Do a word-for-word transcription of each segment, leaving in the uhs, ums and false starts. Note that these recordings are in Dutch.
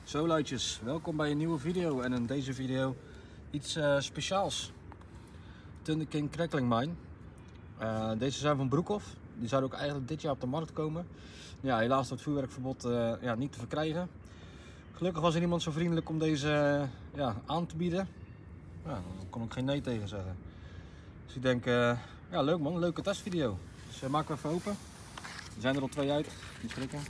Zo luidjes, welkom bij een nieuwe video en in deze video iets uh, speciaals. Thunder King Crackling Mine. Uh, deze zijn van Broekhoff. Die zouden ook eigenlijk dit jaar op de markt komen. Ja, helaas wordt het vuurwerkverbod uh, ja, niet te verkrijgen. Gelukkig was er iemand zo vriendelijk om deze uh, ja, aan te bieden. Ja, daar kon ik geen nee tegen zeggen. Dus ik denk, uh, ja leuk man, leuke testvideo. Dus uh, maken we even open. Er zijn er al twee uit, niet schrikken.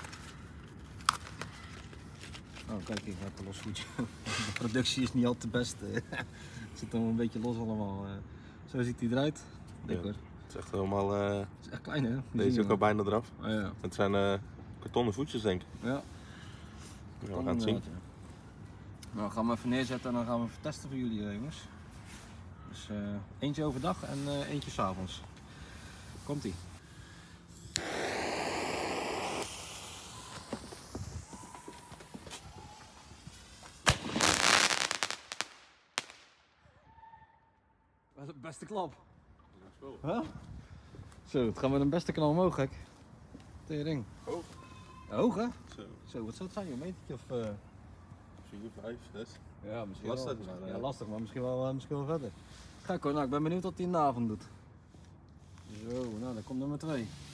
Oh kijk, ik heb een los voetje. De productie is niet al te best. Het zit dan een beetje los allemaal. Zo ziet hij eruit. Dik hoor. Het is echt helemaal... Uh... Het is echt klein hè? Deze is ook al bijna eraf. Oh, ja. Het zijn uh, kartonnen voetjes denk ik. Ja. Ja, we gaan het zien. Ja. Nou, we gaan hem even neerzetten en dan gaan we even testen voor jullie jongens. Dus uh, eentje overdag en uh, eentje 's avonds. Komt ie. Dat is de beste klap. Huh? Zo, het gaat met een beste knal omhoog, gek. Tering. Hoog. Hoog, hè? Zo. Zo, wat zou het zijn? Een metertje of... Uh... vier, vijf, zes. Ja, misschien lastig, wel. maar, Ja, uh... lastig, maar misschien wel, uh, misschien wel verder. Gek hoor, nou, ik ben benieuwd wat hij in de avond doet. Zo, nou, dan komt nummer twee.